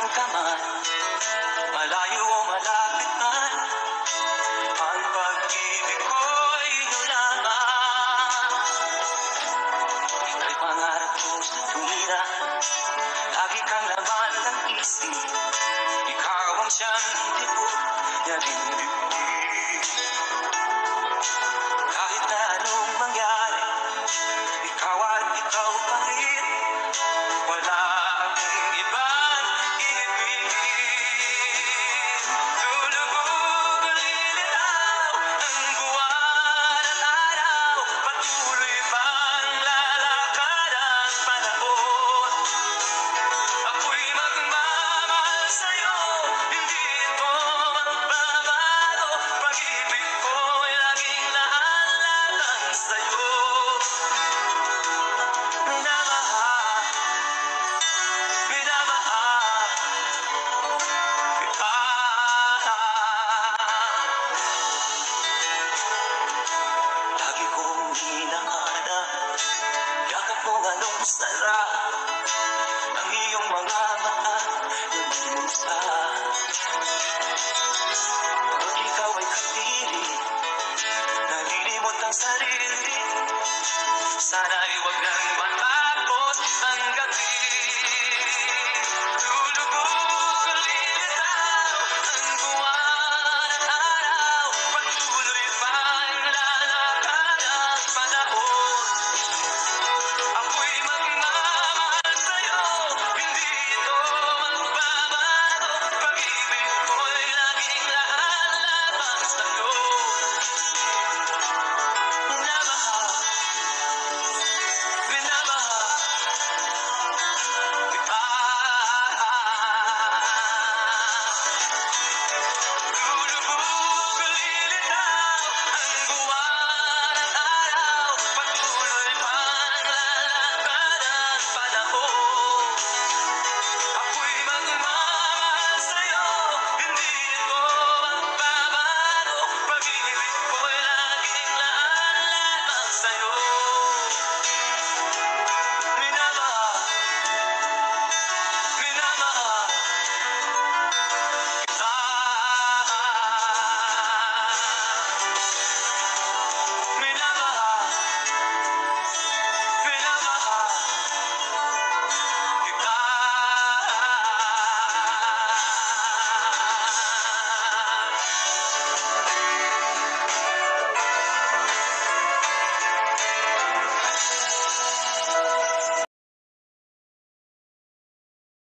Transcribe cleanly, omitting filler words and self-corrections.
ka man, malayo o malapit man, ang pag-ibig ko'y iyong lamang. Ika'y pangarap ko sa tuwira, lagi kang laman ng isip, ikaw ang siyang tibok na bibig. Kahit na anong mangyari, ikaw at ikaw pa rin, wala akong ibang ibig. Lulubog o lilitaw ang buwan at araw, patuloy pang lalakad ang panahon. Ako'y magmamahal sa'yo, hindi ito magbabago. Pag-ibig ko'y laging lahat sa'yo. Minamahal, minamahal kita. Lagi kong hinahanap, yakap mo anong sarap.